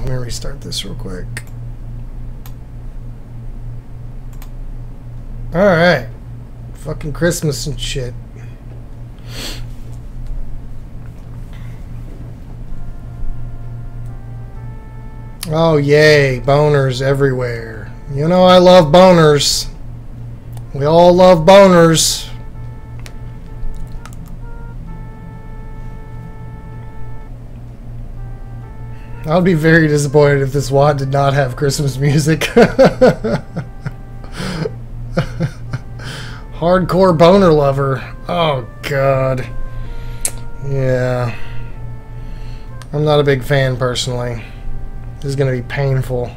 Let me restart this real quick. Alright. Fucking Christmas and shit. Oh, yay. Boners everywhere. You know I love boners. We all love boners. I would be very disappointed if this WOD did not have Christmas music. Hardcore boner lover. Oh, God. Yeah. I'm not a big fan, personally. This is going to be painful.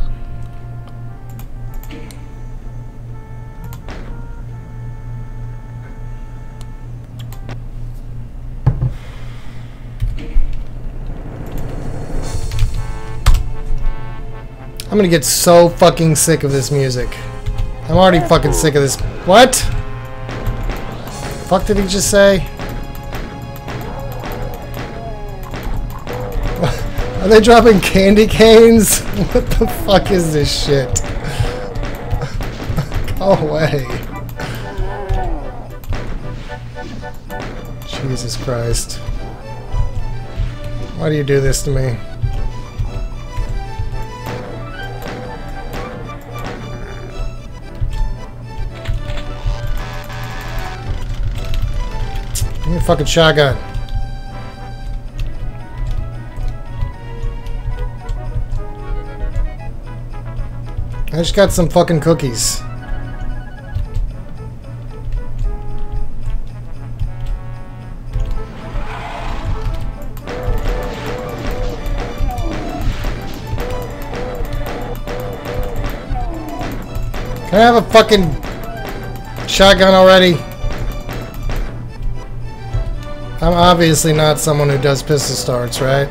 I'm gonna get so fucking sick of this music. I'm already fucking sick of this. What? Fuck did he just say? Are they dropping candy canes? What the fuck is this shit? Go away. Jesus Christ. Why do you do this to me? Give me a fucking shotgun. I just got some fucking cookies. Can I have a fucking shotgun already? I'm obviously not someone who does pistol starts, right?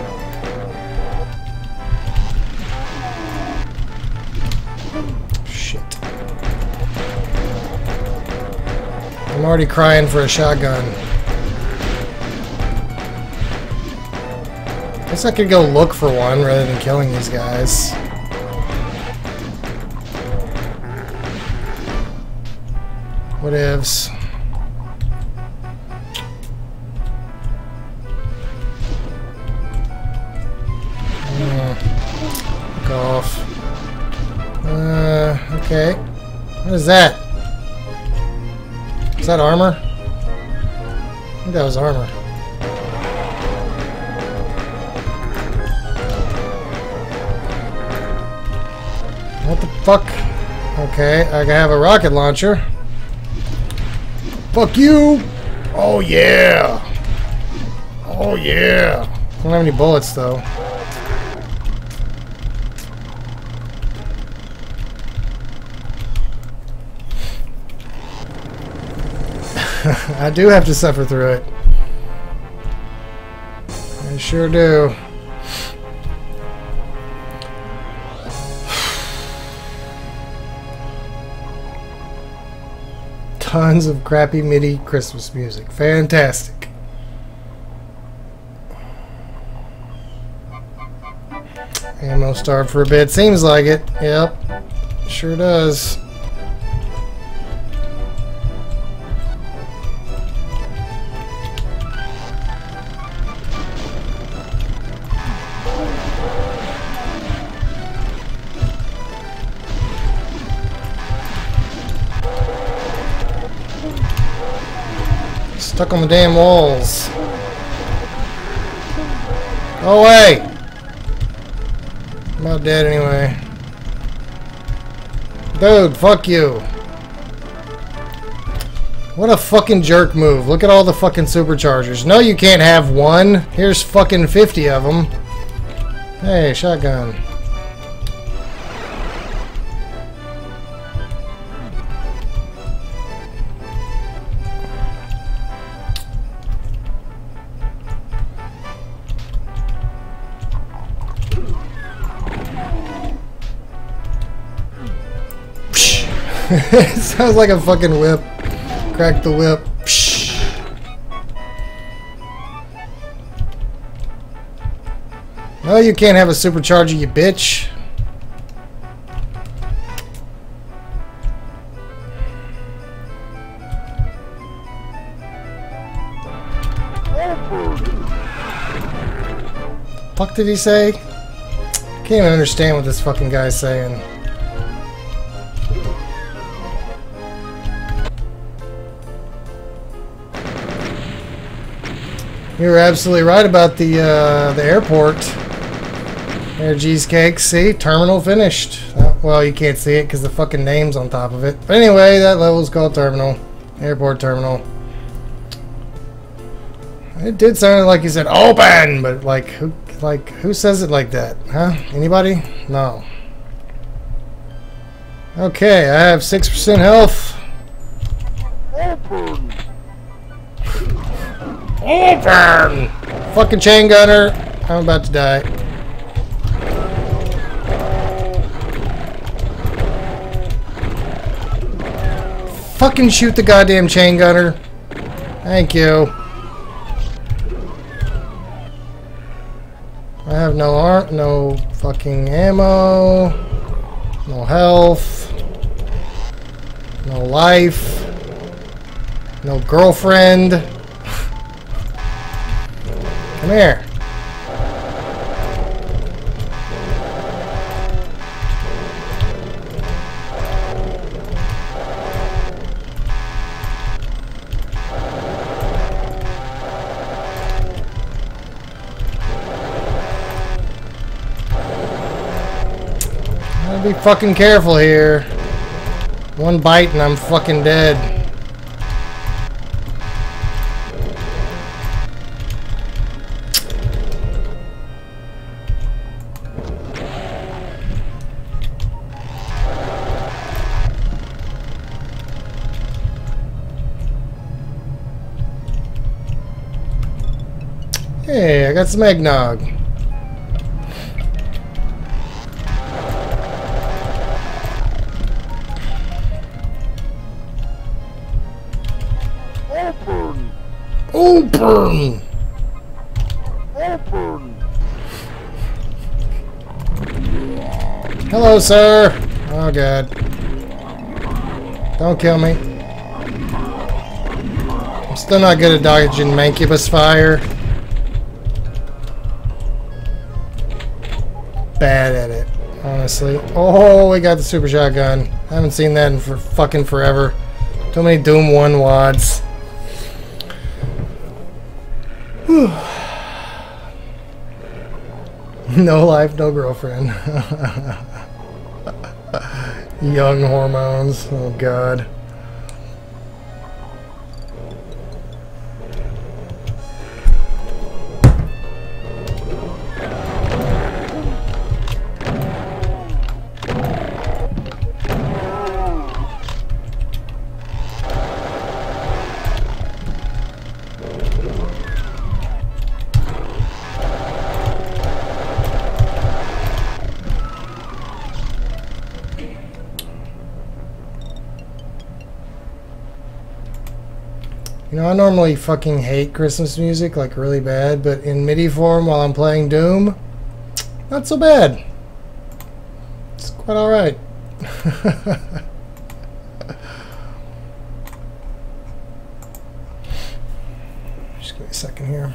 Shit. I'm already crying for a shotgun. Guess I could go look for one rather than killing these guys. Whatevs. Fuck off. Okay. What is that? Is that armor? I think that was armor. What the fuck? Okay, I have a rocket launcher. Fuck you! Oh yeah! Oh yeah! I don't have any bullets though. I do have to suffer through it. I sure do. Tons of crappy MIDI Christmas music. Fantastic. Ammo starved for a bit. Seems like it. Yep. Sure does. Stuck on the damn walls. Go away! I'm about dead anyway. Dude, fuck you. What a fucking jerk move. Look at all the fucking superchargers. No, you can't have one. Here's fucking 50 of them. Hey, shotgun. It sounds like a fucking whip. Crack the whip. No, you can't have a supercharger, you bitch. Fuck did he say? Can't even understand what this fucking guy's saying. You were absolutely right about the airport. There, cheesecake. See, terminal finished. Well, you can't see it because the fucking name's on top of it. But anyway, that level's called terminal, airport terminal. It did sound like he said open, but who says it like that? Huh? Anybody? No. Okay, I have 6% health. Open! Open! Fucking chain gunner. I'm about to die. Fucking shoot the goddamn chain gunner. Thank you. I have no fucking ammo, no health, no life, no girlfriend. Come here. Be fucking careful here. One bite and I'm fucking dead. Hey, I got some eggnog. Open! Open! Hello, sir. Oh, God. Don't kill me. I'm still not good at dodging Mancubus fire. Bad at it, honestly. Oh, we got the super shotgun. I haven't seen that in fucking forever. Too many Doom 1 wads. No life, no girlfriend. Young hormones. Oh, God. You know, I normally fucking hate Christmas music, like really bad, but in MIDI form while I'm playing Doom, not so bad. It's quite alright. Just give me a second here.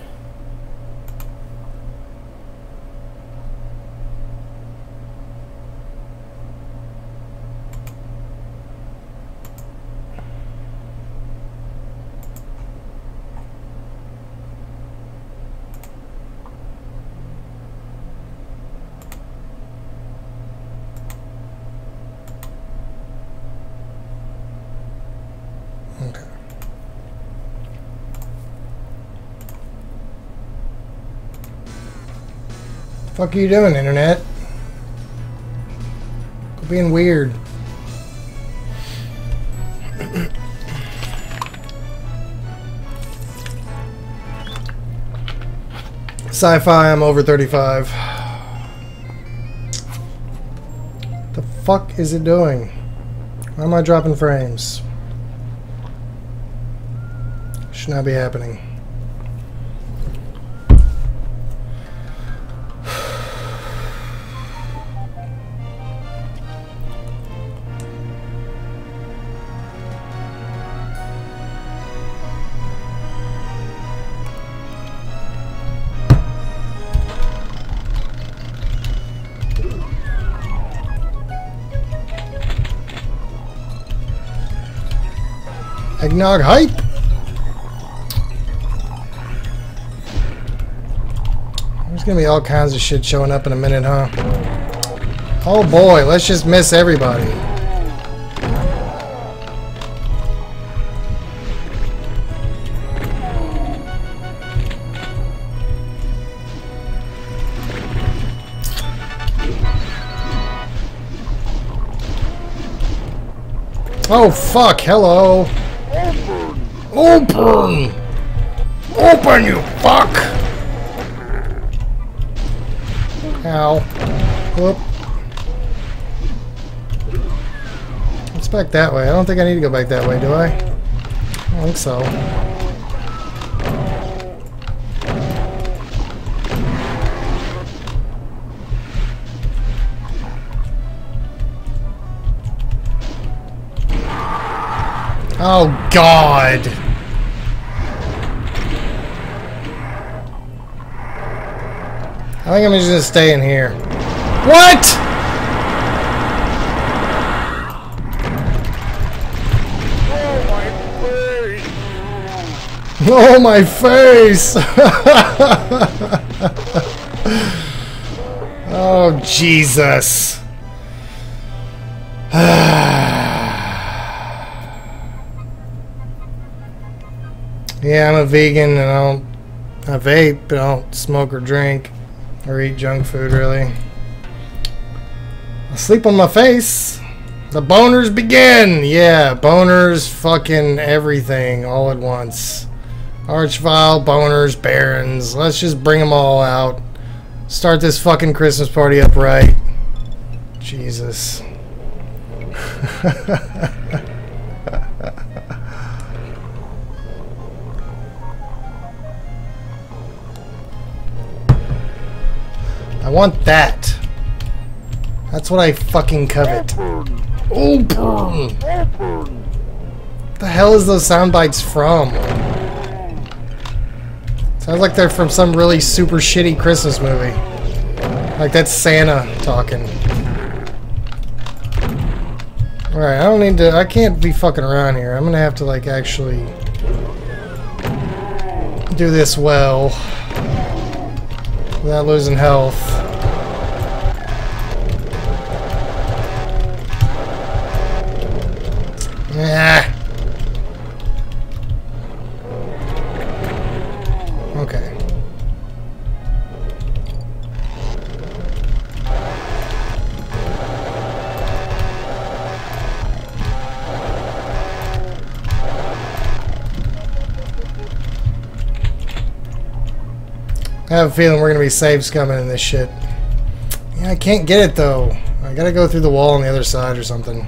Fuck are you doing, internet? Quit being weird. Sci-fi, I'm over 35. The fuck is it doing? Why am I dropping frames? Should not be happening. Eggnog hype! There's gonna be all kinds of shit showing up in a minute, huh? Oh boy, let's just miss everybody. Oh fuck, hello. Open! Open, you fuck! Ow. Whoop. It's back that way. I don't think I need to go back that way, do I? I don't think so. Oh, God! I think I'm just gonna stay in here. What?! Oh, my face! Oh, Jesus. Yeah, I'm a vegan and I vape, but I don't smoke or drink or eat junk food, really. I sleep on my face. The boners begin! Yeah, boners, fucking everything all at once. Archvile, boners, barons. Let's just bring them all out. Start this fucking Christmas party up right. Jesus. I want that. That's what I fucking covet. Open! What the hell is those sound bites from? Sounds like they're from some really super shitty Christmas movie. Like that's Santa talking. Alright, I don't need to... I can't be fucking around here. I'm gonna have to like actually do this well without losing health. Yeah. Okay. I have a feeling we're gonna be saves coming in this shit. Yeah, I can't get it though. I gotta go through the wall on the other side or something.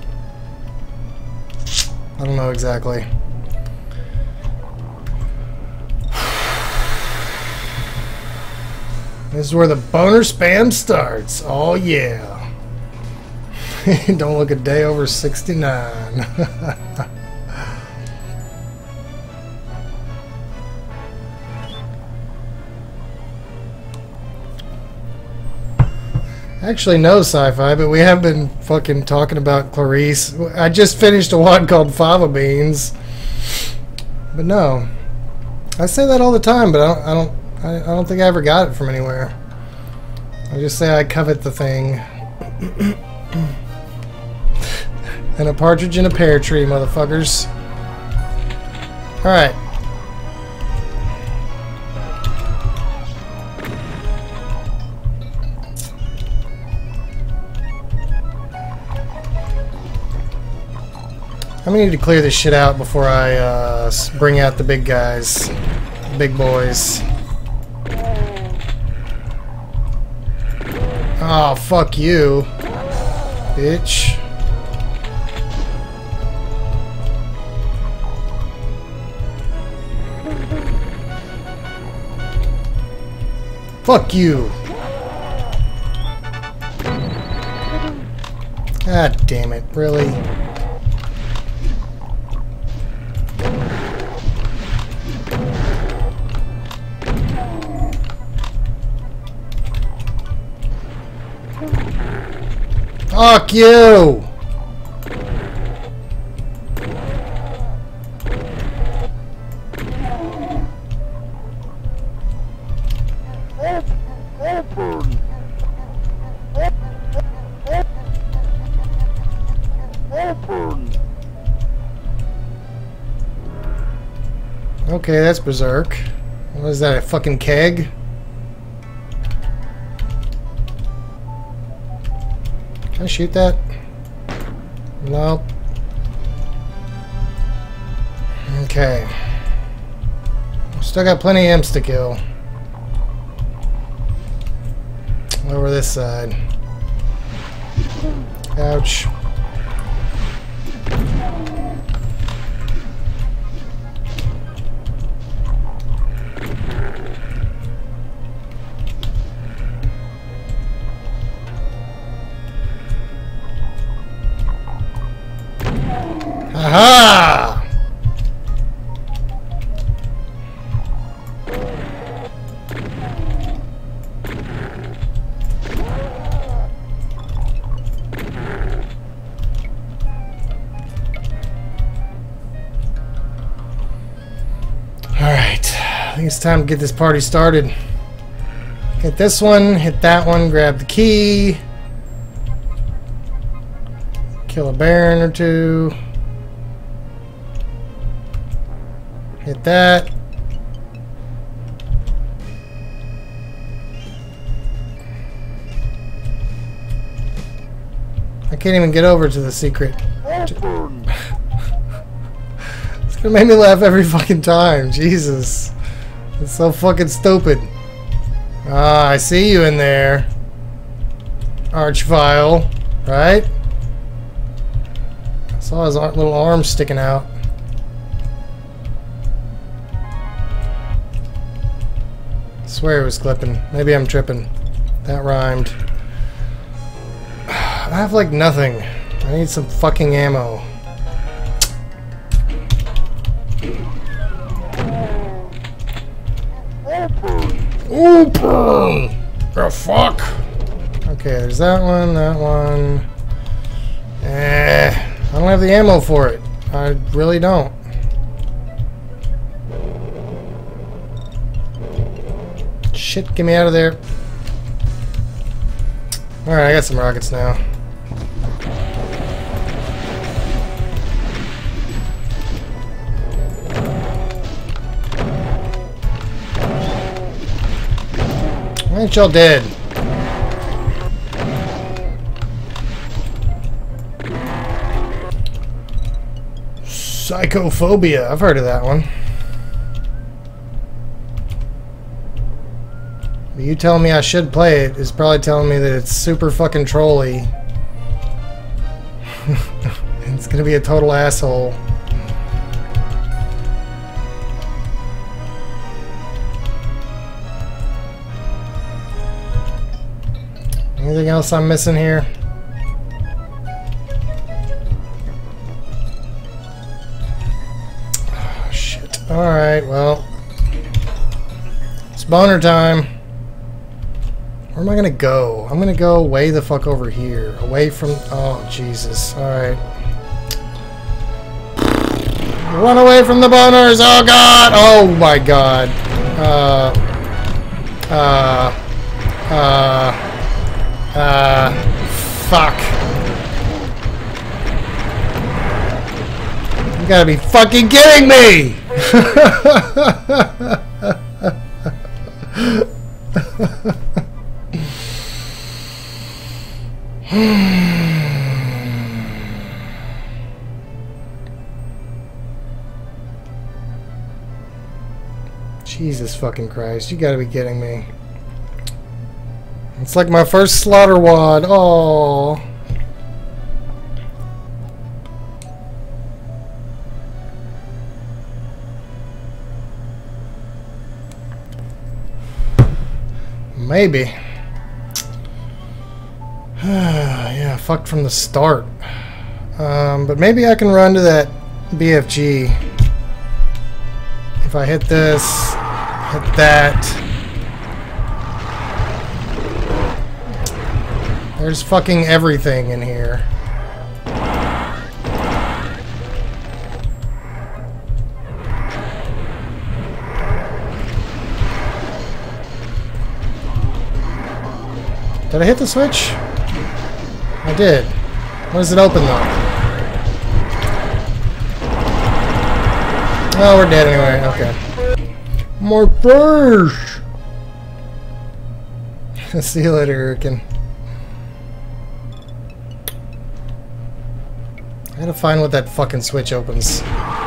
I don't know exactly. This is where the boner spam starts. Oh yeah. Don't look a day over 69. Actually, no sci-fi, but we have been fucking talking about Clarice. I just finished a one called Fava Beans, but no, I say that all the time, but I don't think I ever got it from anywhere. I just say I covet the thing. And a partridge in a pear tree, motherfuckers. All right. I'm gonna need to clear this shit out before I bring out the big guys, big boys. Oh, fuck you, bitch. Fuck you. God damn it, really? Fuck you! Okay, that's berserk. What is that, a fucking keg? Can I shoot that? Nope. Okay. Still got plenty of imps to kill. Over this side. Ouch. Aha! Alright, I think it's time to get this party started. Hit this one, hit that one, grab the key. Kill a Baron or two. Hit that. I can't even get over to the secret. It's gonna make me laugh every fucking time. Jesus. It's so fucking stupid. Ah, I see you in there. Archvile. Right? I saw his little arms sticking out. I swear it was clipping. Maybe I'm tripping. That rhymed. I have like nothing. I need some fucking ammo. Open! The fuck? Okay, there's that one, that one. I don't have the ammo for it. I really don't. Shit, get me out of there. Alright, I got some rockets now. Why ain't y'all dead? Psychophobia. I've heard of that one. But you telling me I should play it is probably telling me that it's super fucking trolly. It's gonna be a total asshole. Anything else I'm missing here? Oh, shit. Alright, well. It's boner time. Where am I gonna go? I'm gonna go way the fuck over here. Away from... Oh, Jesus. Alright. Run away from the boners! Oh, God! Oh, my God. Fuck. You gotta be fucking kidding me! Jesus fucking Christ, you gotta be kidding me. It's like my first slaughter wad. Oh. Maybe. Yeah, fucked from the start. But maybe I can run to that BFG. If I hit this, hit that. There's fucking everything in here. Did I hit the switch? I did. When does it open though? Oh, we're dead anyway. Okay. My face! See you later, Hurricane. I gotta find what that fucking switch opens.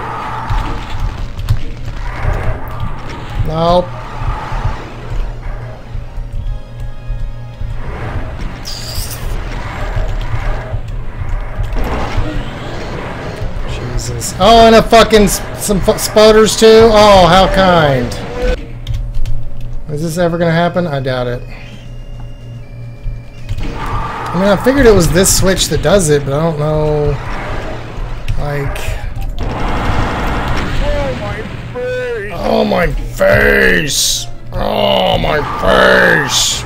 Nope. Jesus. Oh, and a fucking some spotters too? Oh, how kind. Is this ever gonna happen? I doubt it. I mean, I figured it was this switch that does it, but I don't know. Like. Oh, my face! Oh, my face!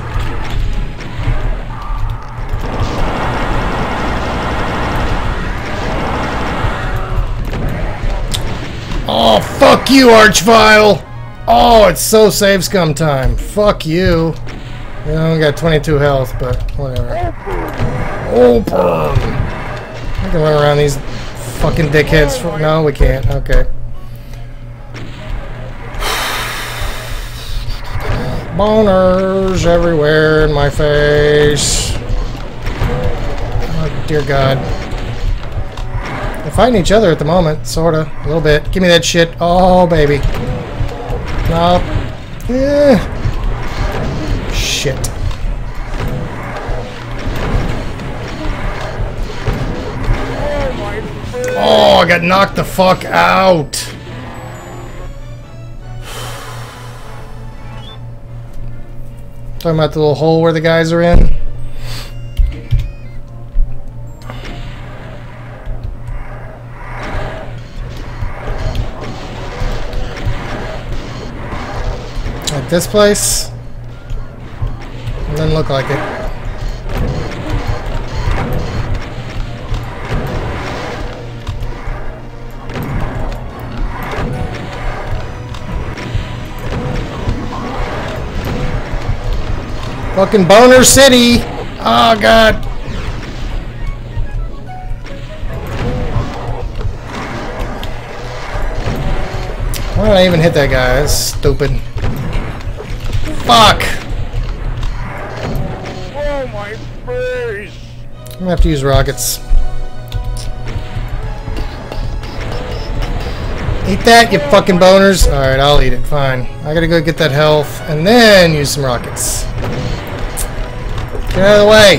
Oh, fuck you, Archvile! Oh, it's so save scum time. Fuck you. You know, I got 22 health, but whatever. Open! I can run around these fucking dickheads. No, we can't. Okay. Boners everywhere in my face. Oh, dear God. They're fighting each other at the moment, sorta. A little bit. Give me that shit. Oh, baby. Nope. Shit. Oh, I got knocked the fuck out. Talking about the little hole where the guys are in. Like this place. It doesn't look like it. Fucking Boner City! Oh, God. Why did I even hit that guy? That's stupid. Fuck! Oh, my face! I'm gonna have to use rockets. Eat that, you fucking boners! Alright, I'll eat it. Fine. I gotta go get that health and then use some rockets. Get out of the way!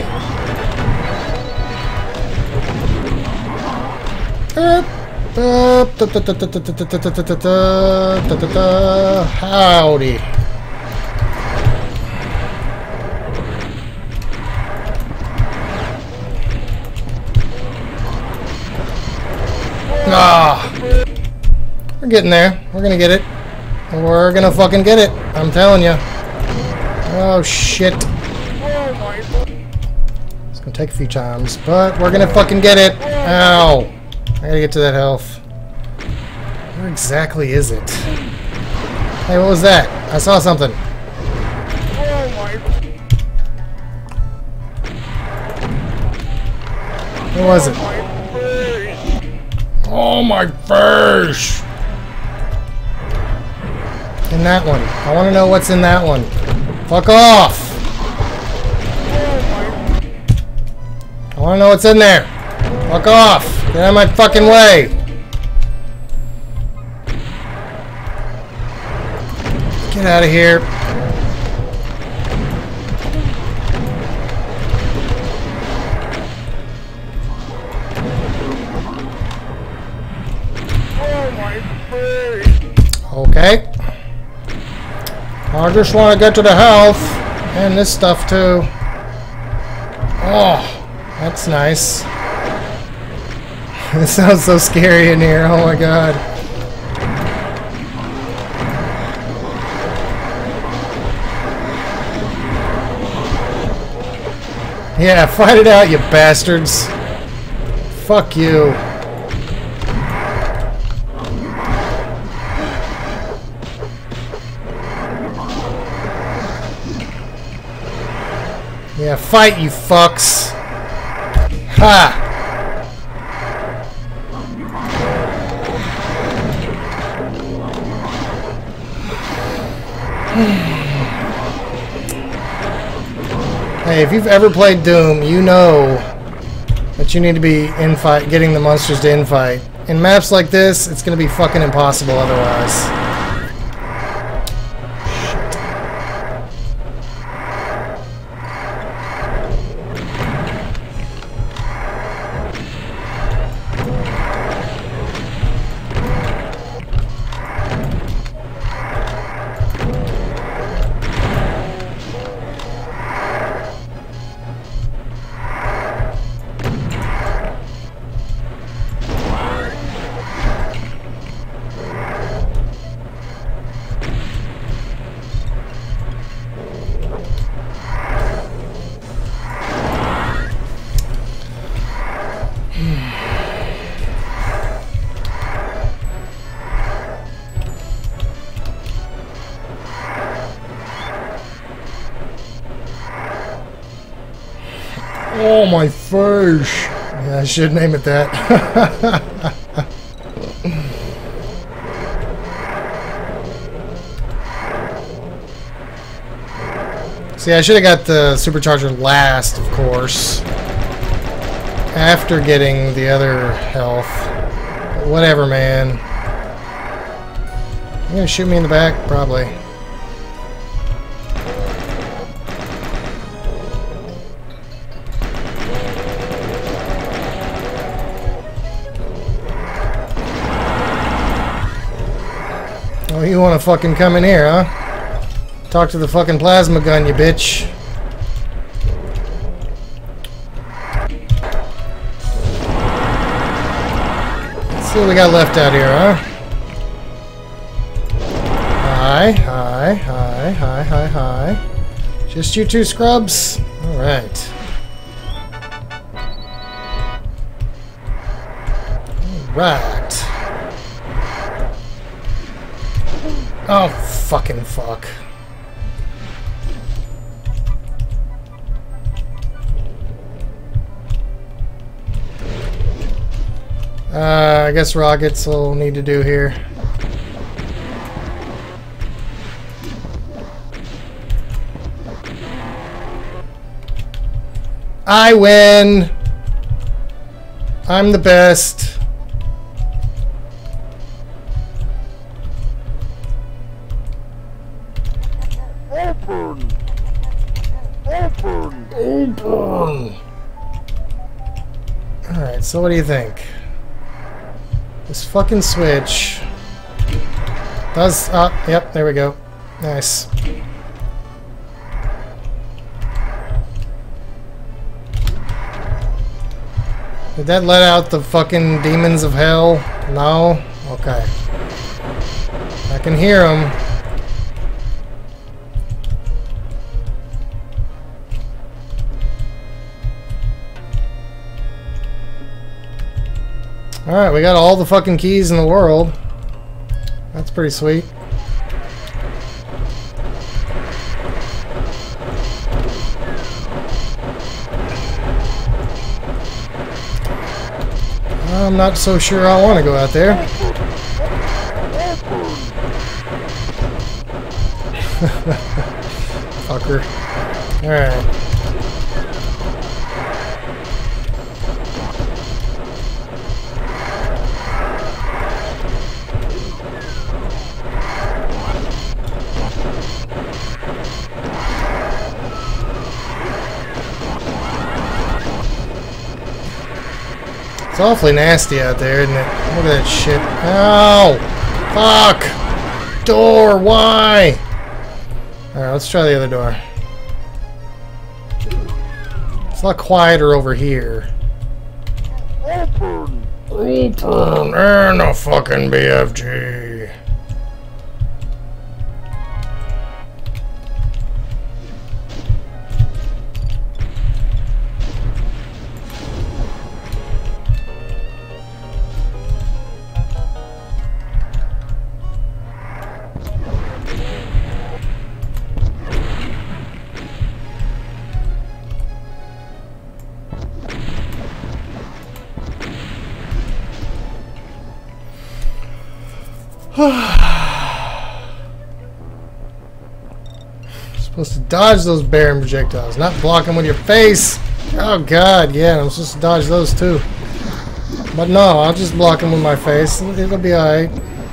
Howdy. Ah! We're getting there. We're gonna get it. We're gonna fucking get it. I'm telling you. Oh, shit. It's gonna take a few times, but we're gonna fucking get it. Ow. I gotta get to that health. Where exactly is it? Hey, what was that? I saw something. Where was it? Oh, my face! In that one. I want to know what's in that one. Fuck off! I want to know what's in there. Fuck off! Get out of my fucking way! Get out of here. Okay. I just want to get to the health. And this stuff too. Oh, that's nice. It sounds so scary in here. Oh my God. Yeah, fight it out, you bastards. Fuck you. Yeah, fight, you fucks. Ha! Hey, if you've ever played Doom, you know that you need to be infight, getting the monsters to infight. In maps like this, it's going to be fucking impossible otherwise. Oh, my fish! Yeah, I should name it that. See, I should have got the supercharger last, of course. After getting the other health. But whatever, man. You gonna shoot me in the back? Probably. Oh, you wanna fucking come in here, huh? Talk to the fucking plasma gun, you bitch. Let's see what we got left out here, huh? Hi, hi, hi, hi, hi, hi. Just you two scrubs? Alright. Alright. Oh, fucking fuck. I guess rockets will need to do here. I win! I'm the best. Open! Open! Open! Alright, so what do you think? This fucking switch does... yep, there we go. Nice. Did that let out the fucking demons of hell? No? Okay. I can hear them. Alright, we got all the fucking keys in the world. That's pretty sweet. I'm not so sure I want to go out there. Fucker. Alright. It's awfully nasty out there, isn't it? Look at that shit. Ow! Fuck! Door, why? Alright, let's try the other door. It's a lot quieter over here. Open! Open! And a fucking BFG. Supposed to dodge those bearing projectiles, not block them with your face. Oh god, yeah, I'm supposed to dodge those too. But no, I'll just block them with my face. It'll be alright.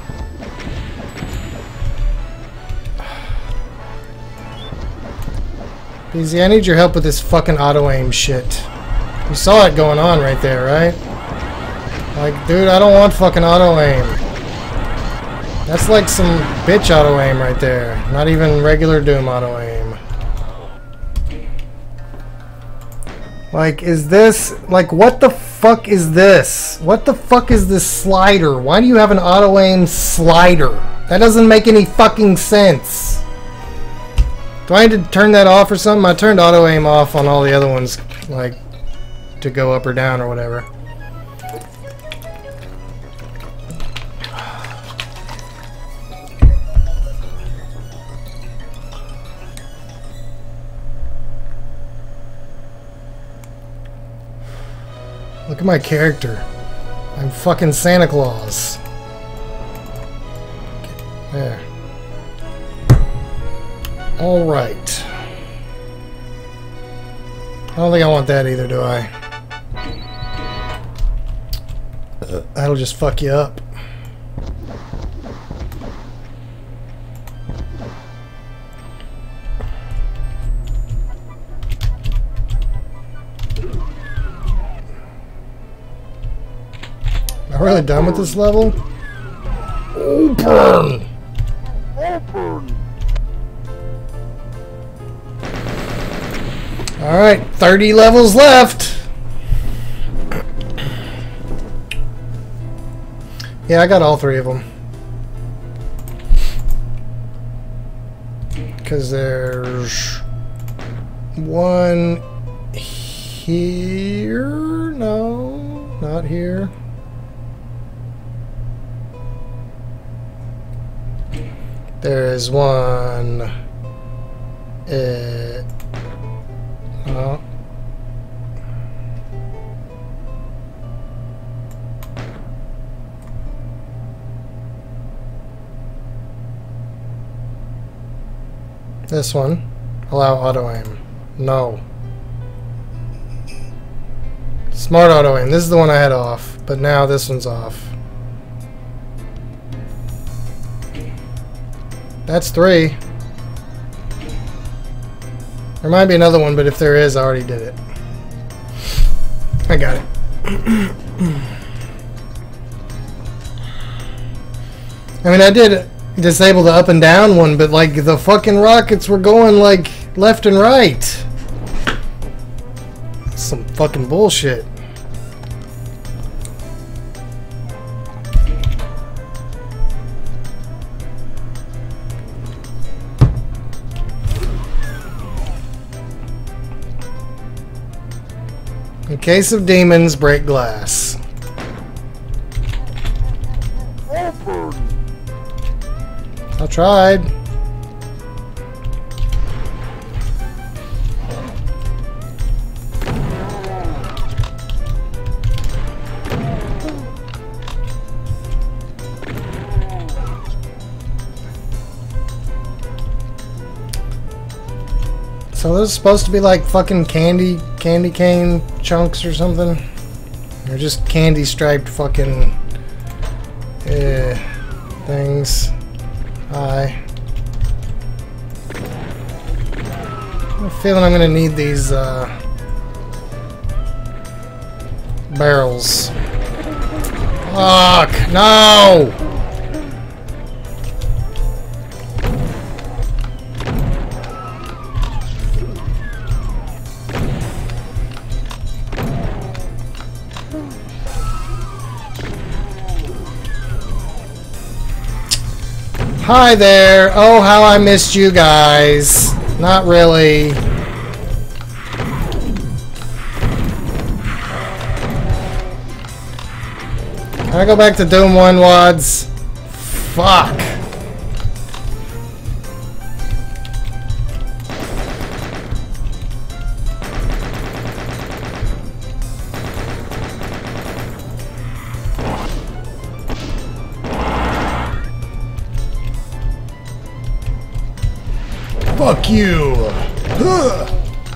BZ, I need your help with this fucking auto-aim shit. You saw it going on right there, right? Like, dude, I don't want fucking auto-aim. That's like some bitch auto-aim right there. Not even regular Doom auto-aim. Like, is this... Like, what the fuck is this? What the fuck is this slider? Why do you have an auto-aim slider? That doesn't make any fucking sense. Do I need to turn that off or something? I turned auto-aim off on all the other ones, like, to go up or down or whatever. Look at my character. I'm fucking Santa Claus. There. Alright. I don't think I want that either, do I? That'll just fuck you up. Am I really done with this level? Open! Open! Alright, 30 levels left! Yeah, I got all three of them. Because there's one here. No, not here. There is one. Oh. This one. Allow auto aim. No. Smart auto aim. This is the one I had off, but now this one's off. That's 3. There might be another one, but if there is, I already did it. I got it. I mean, I did disable the up and down one, but like the fucking rockets were going like left and right. That's some fucking bullshit. In case of demons, break glass. Open! I tried. So those are supposed to be like fucking candy cane chunks or something? Or just candy striped fucking things. Hi. I have a feeling I'm gonna need these barrels. Fuck! No! Hi there! Oh, how I missed you guys. Not really. Can I go back to Doom 1, Wads? Fuck. Fuck you! Ugh.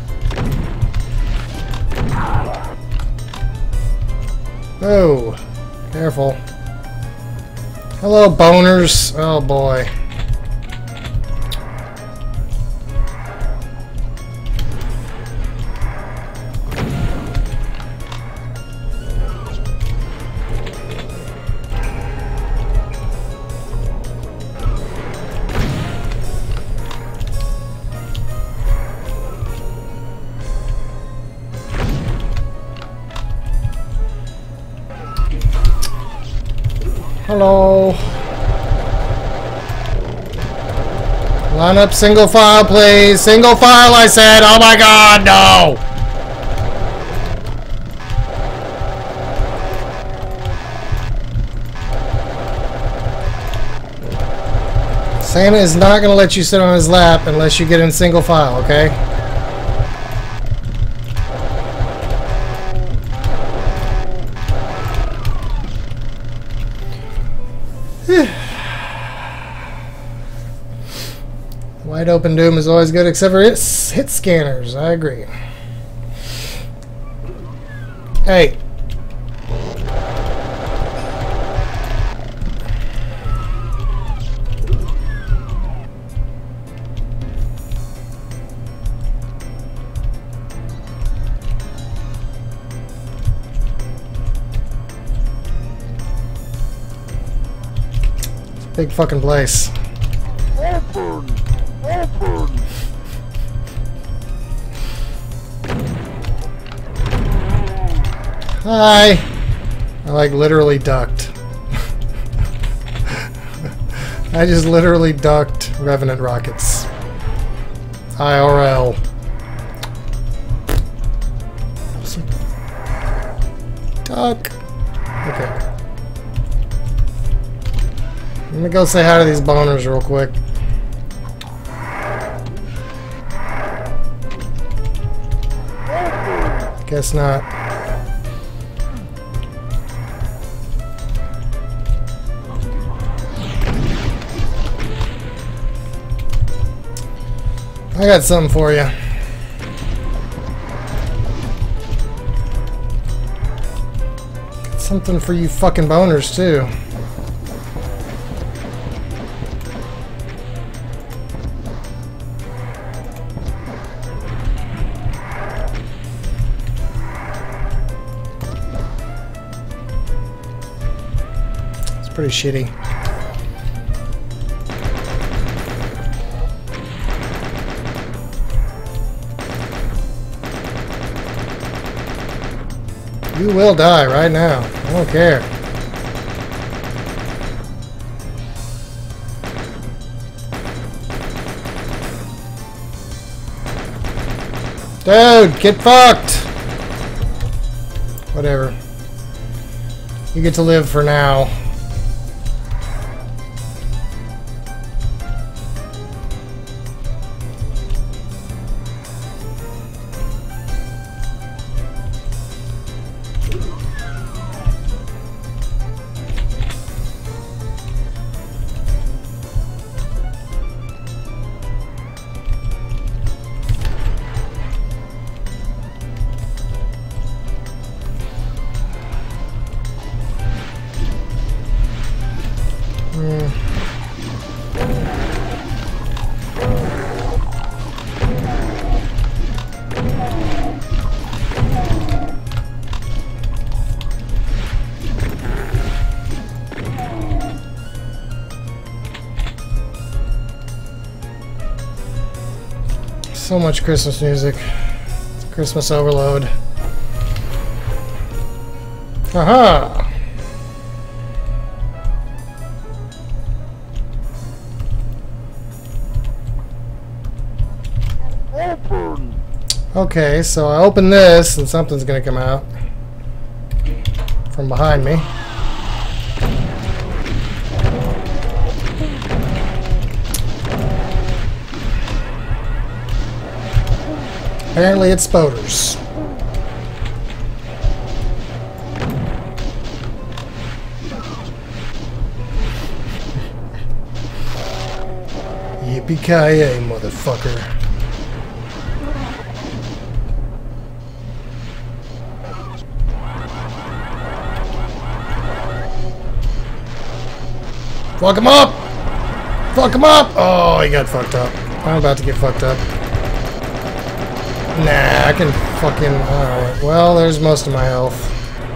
Oh, careful. Hello, boners. Oh boy. Hello. Line up single file, please. Single file, I said. Oh my god, no! Santa is not going to let you sit on his lap unless you get in single file, okay? Wide open doom is always good, except for hit scanners. I agree. Hey. Big fucking place. Open! Open! Hi! I like literally ducked. I just literally ducked Revenant rockets. IRL. Duck. Okay. Let me go say hi to these boners real quick. Guess not. I got something for you. Got something for you fucking boners too. Pretty shitty. You will die right now. I don't care. Dude, get fucked! Whatever. You get to live for now. So much Christmas music. It's Christmas overload. Aha! Open! Okay, so I open this and something's gonna come out from behind me. Apparently it's spoders. You Yippee-ki-yay, motherfucker. Fuck him up! Fuck him up! Oh, he got fucked up. I'm about to get fucked up. Nah, I can fucking... Alright, well, there's most of my health.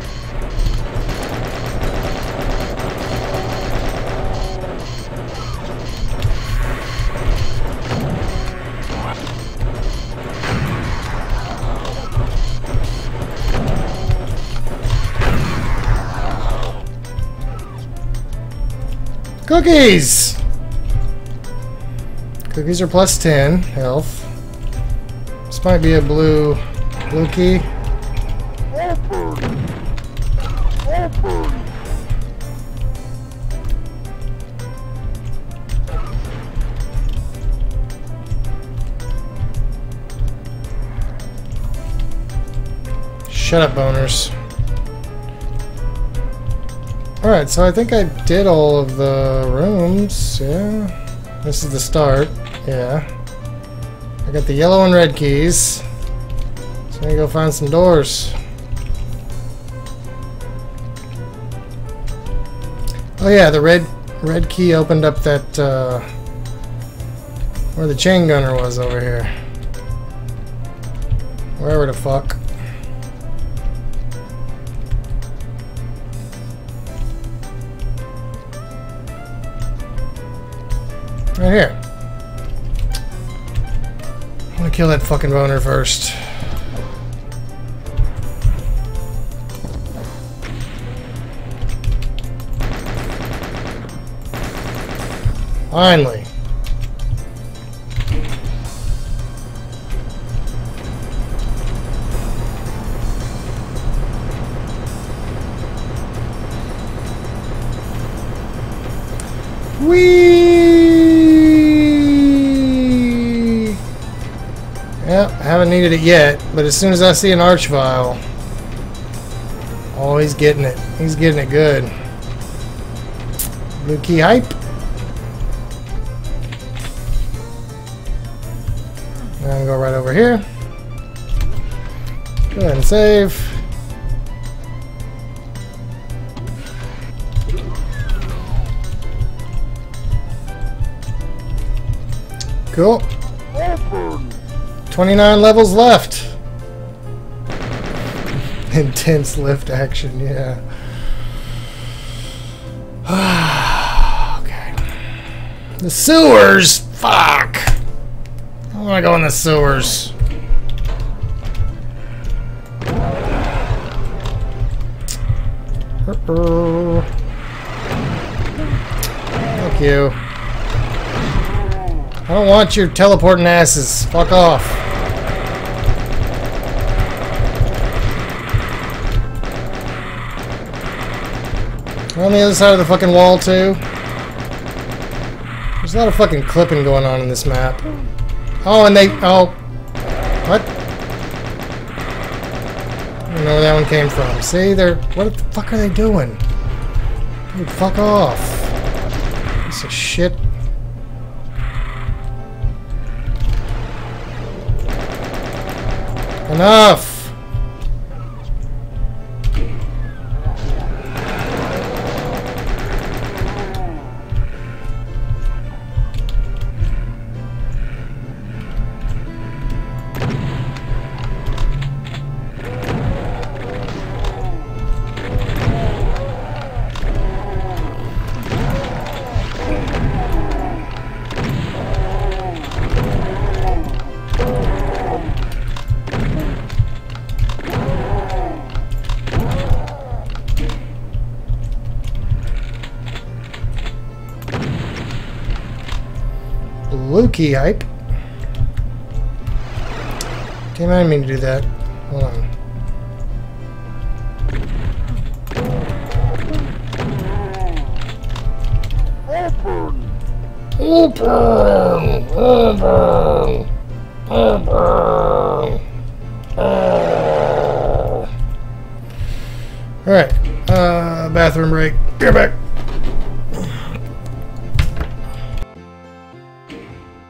Cookies! Cookies are plus 10 health. This might be a blue key. Shut up, boners. Alright, so I think I did all of the rooms, yeah. This is the start, yeah. I got the yellow and red keys. So I'm gonna go find some doors. Oh yeah, the red key opened up that, where the chain gunner was over here. Wherever the fuck. Right here. I'm gonna kill that fucking boner first. Finally. Whee! Yep, haven't needed it yet, but as soon as I see an arch vial, oh, he's getting it. He's getting it good. Blue key hype. Now I'm gonna go right over here. Go ahead and save. Cool. 29 levels left. Intense lift action, yeah. Okay. The sewers? Fuck. I want to go in the sewers. Fuck you. I don't want your teleporting asses. Fuck off. We're on the other side of the fucking wall, too. There's a lot of fucking clipping going on in this map. Oh, and they... Oh. What? I don't know where that one came from. See, they're... What the fuck are they doing? Dude, fuck off. Piece of shit. Enough! Blue key hype. Damn, I didn't mean to do that. Hold on. Alright. Bathroom break. Get back.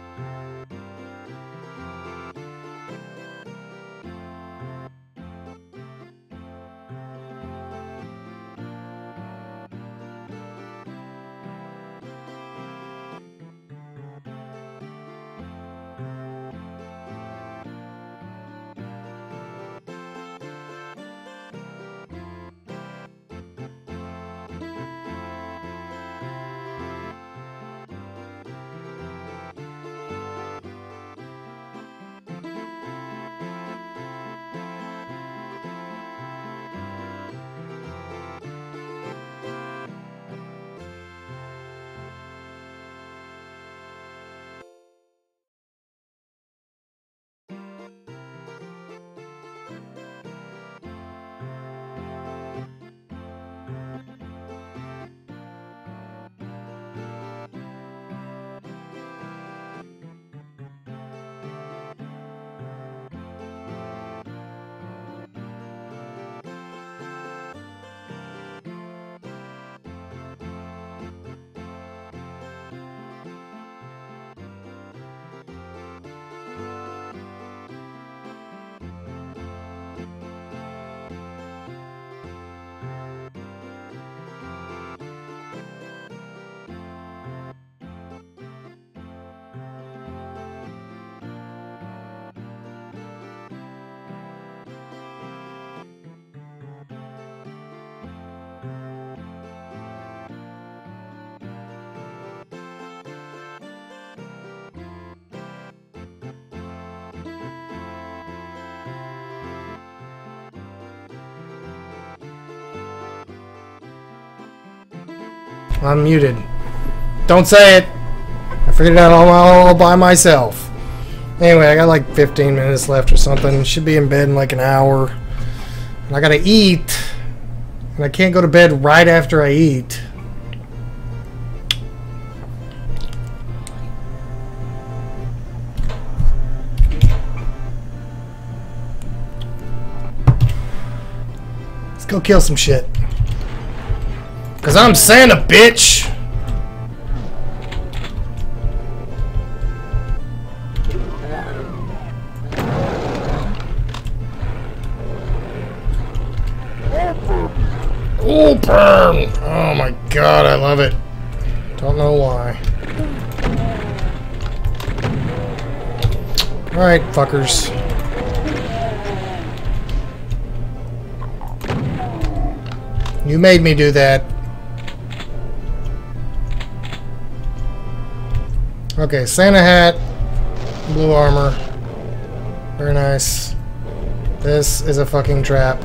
I'm muted. Don't say it. I figured it out all by myself. Anyway, I got like 15 minutes left or something. Should be in bed in like an hour. And I gotta eat. And I can't go to bed right after I eat. Let's go kill some shit. Cause I'm Santa, bitch! Open! Oh my god, I love it. Don't know why. Alright, fuckers. You made me do that. Okay, Santa hat, blue armor. Very nice. This is a fucking trap.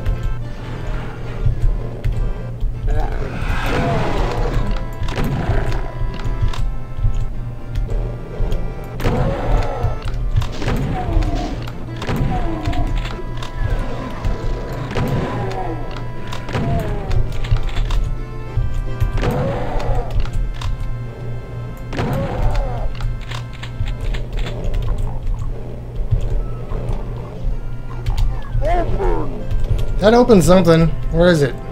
That opens something. Where is it?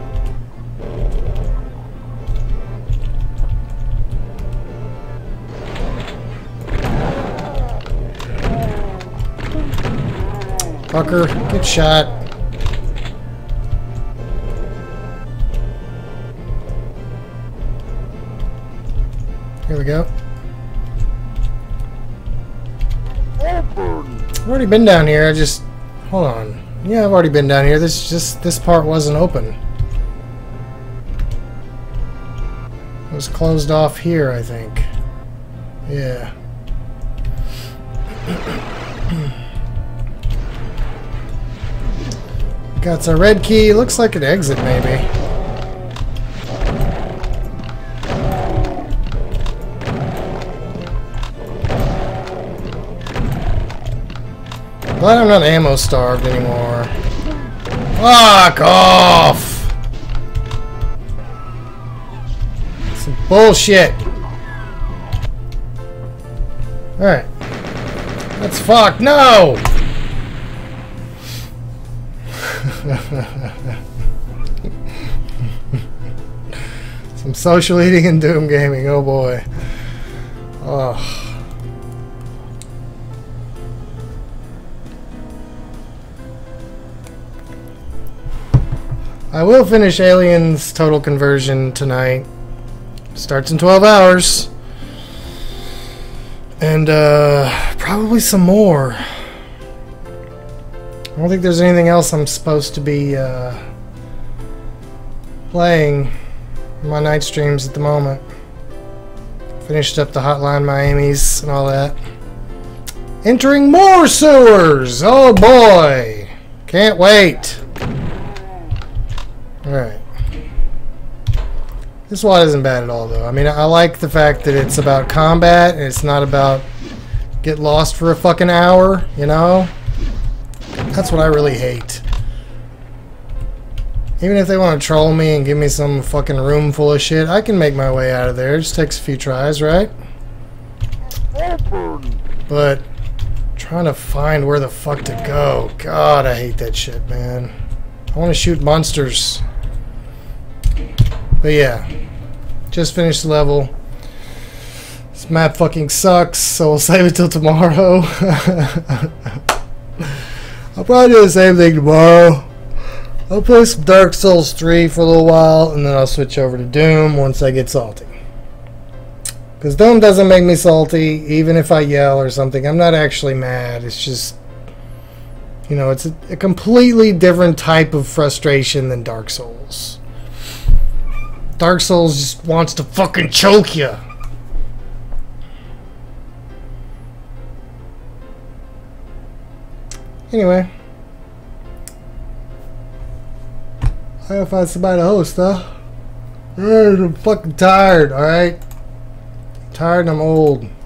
Fucker, get shot. Here we go. I've already been down here. I just... Hold on. Yeah, I've already been down here. This part wasn't open. It was closed off here, I think. Yeah. Got our red key. Looks like an exit, maybe. Glad I'm not ammo starved anymore. Fuck off! Some bullshit. Alright. Let's fuck. No! Some social eating and doom gaming. Oh boy. Oh. I will finish Aliens Total Conversion tonight. Starts in 12 hours. And probably some more. I don't think there's anything else I'm supposed to be playing in my night streams at the moment. Finished up the Hotline Miamis and all that. Entering more sewers! Oh boy! Can't wait! Alright. This one isn't bad at all, though. I mean, I like the fact that it's about combat, and it's not about get lost for a fucking hour, you know? That's what I really hate. Even if they want to troll me and give me some fucking room full of shit, I can make my way out of there. It just takes a few tries, right? But trying to find where the fuck to go. God, I hate that shit, man. I want to shoot monsters. But yeah, just finished the level. This map fucking sucks, so we'll save it till tomorrow. I'll probably do the same thing tomorrow. I'll play some Dark Souls 3 for a little while, and then I'll switch over to Doom once I get salty. Because Doom doesn't make me salty, even if I yell or something. I'm not actually mad. It's just, you know, it's a completely different type of frustration than Dark Souls. Dark Souls just wants to fucking choke you. Anyway. I gotta find somebody to host, though. I'm fucking tired, alright? Tired and I'm old.